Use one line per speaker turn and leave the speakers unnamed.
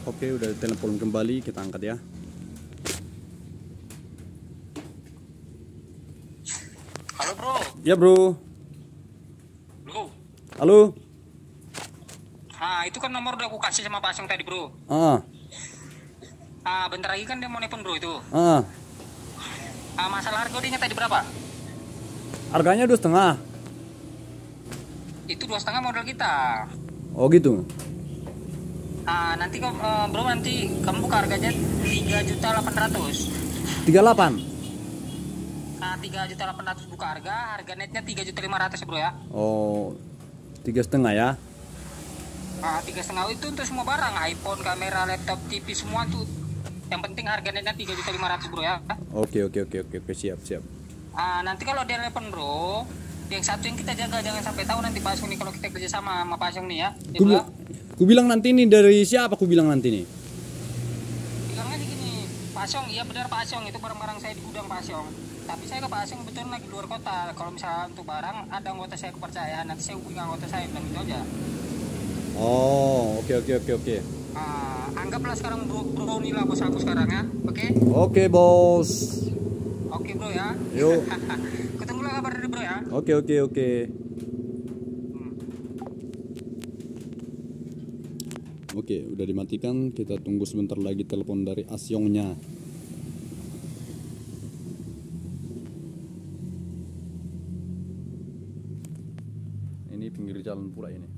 Oke, udah telepon kembali, kita angkat ya.
Halo bro.
Ya bro.
Bro.
Halo.
Itu kan nomor udah aku kasih sama Pak Asyong tadi bro. Bentar lagi kan dia mau nelfon bro itu. Masalah harga dia tadi berapa?
Harganya 2,5.
Itu 2,5 modal kita.
Oh gitu.
Nanti bro nanti kamu buka harganya 3.800.000.
38.
3.800.000 buka harga netnya 3.500.000 bro ya.
Oh, 3,5 ya.
3,5 itu untuk semua barang, iPhone, kamera, laptop, TV semua tuh. Yang penting harga netnya 3.500.000 bro ya.
Oke, siap.
Nanti kalau dia telepon bro, yang satu yang kita jaga jangan sampai tahu nanti Pak Asyong nih kalau kita kerja sama Pak Asyong nih ya.
Ku bilang nanti nih dari siapa? Ku bilang nanti nih.
Bilang aja gini, Pak Asyong, iya benar Pak Asyong, itu barang-barang saya di gudang Pak Asyong. Tapi saya ke Pak Asyong kebetulan lagi luar kota. Kalau misalnya untuk barang ada anggota saya kepercayaan, nanti saya hubungi anggota saya bilang gitu aja.
Oh, oke.
Anggaplah sekarang bro inilah bos aku sekarang ya, oke?
Oke, bos.
Oke bro ya.
Yuk.
Ketemu lah kabar dari bro ya.
Oke. Oke, udah dimatikan. Kita tunggu sebentar lagi telepon dari Asyongnya. Ini pinggir jalan pula ini.